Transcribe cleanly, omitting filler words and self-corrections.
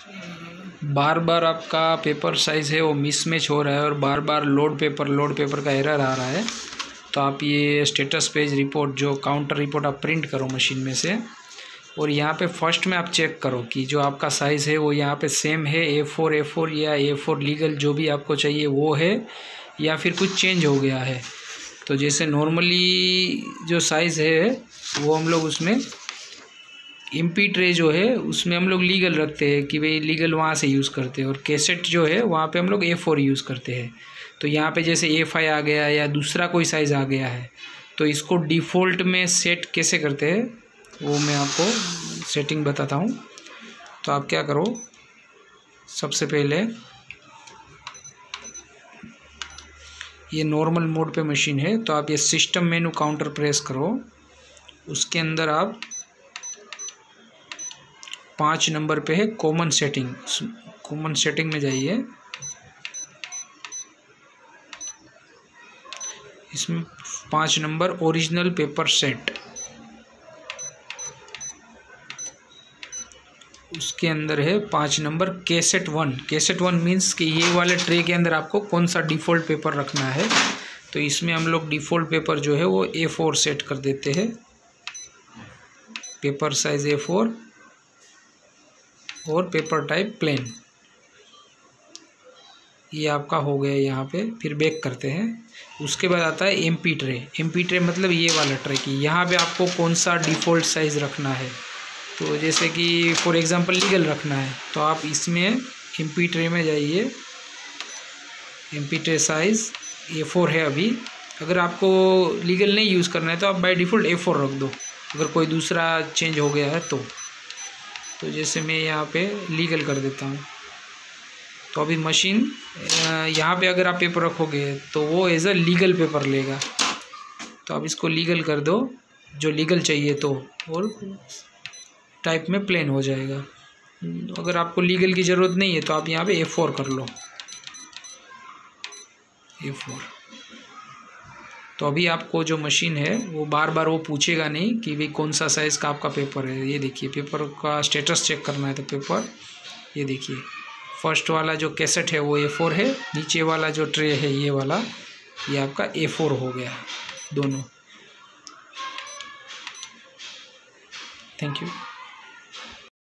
बार बार आपका paper size है वो मिसमैच हो रहा है और बार बार लोड पेपर का एरर आ रहा है, तो आप ये स्टेटस पेज रिपोर्ट जो काउंटर रिपोर्ट आप प्रिंट करो मशीन में से, और यहाँ पे फर्स्ट में आप चेक करो कि जो आपका साइज़ है वो यहाँ पे सेम है, A4 या A4 लीगल जो भी आपको चाहिए वो है, या फिर कुछ चेंज हो गया है। तो जैसे नॉर्मली जो साइज़ है वो हम लोग उसमें MP ट्रे जो है उसमें हम लोग लीगल रखते हैं कि भाई लीगल वहाँ से यूज़ करते हैं, और कैसेट जो है वहाँ पे हम लोग A4 यूज़ करते हैं। तो यहाँ पे जैसे A5 आ गया या दूसरा कोई साइज़ आ गया है, तो इसको डिफ़ॉल्ट में सेट कैसे करते हैं वो मैं आपको सेटिंग बताता हूँ। तो आप क्या करो, सबसे पहले ये नॉर्मल मोड पे मशीन है, तो आप ये सिस्टम मेनू काउंटर प्रेस करो, उसके अंदर आप 5 नंबर पे है कॉमन सेटिंग, कॉमन सेटिंग में जाइए। इसमें 5 नंबर ओरिजिनल पेपर सेट, उसके अंदर है 5 नंबर कैसेट 1। कैसेट 1 मीन्स कि ये वाले ट्रे के अंदर आपको कौन सा डिफ़ॉल्ट पेपर रखना है। तो इसमें हम लोग डिफ़ॉल्ट पेपर जो है वो A4 सेट कर देते हैं, पेपर साइज़ A4 और पेपर टाइप प्लेन। ये आपका हो गया यहाँ पे। फिर बैक करते हैं। उसके बाद आता है MP ट्रे। MP ट्रे मतलब ये वाला ट्रे की यहाँ पे आपको कौन सा डिफ़ॉल्ट साइज़ रखना है। तो जैसे कि फॉर एग्ज़ाम्पल लीगल रखना है, तो आप इसमें MP ट्रे में जाइए। MP ट्रे साइज़ A4 है अभी। अगर आपको लीगल नहीं यूज़ करना है तो आप बाय डिफ़ॉल्ट A4 रख दो, अगर कोई दूसरा चेंज हो गया है तो जैसे मैं यहाँ पे लीगल कर देता हूँ। तो अभी मशीन यहाँ पे अगर आप पेपर रखोगे तो वो एज अ लीगल पेपर लेगा। तो आप इसको लीगल कर दो जो लीगल चाहिए, तो और टाइप में प्लेन हो जाएगा। अगर आपको लीगल की ज़रूरत नहीं है तो आप यहाँ पे A4 कर लो, A4। तो अभी आपको जो मशीन है वो बार बार वो पूछेगा नहीं कि भाई कौन सा साइज़ का आपका पेपर है। ये देखिए पेपर का स्टेटस चेक करना है तो पेपर, ये देखिए फर्स्ट वाला जो कैसेट है वो A4 है, नीचे वाला जो ट्रे है ये वाला, ये आपका A4 हो गया दोनों। Thank you.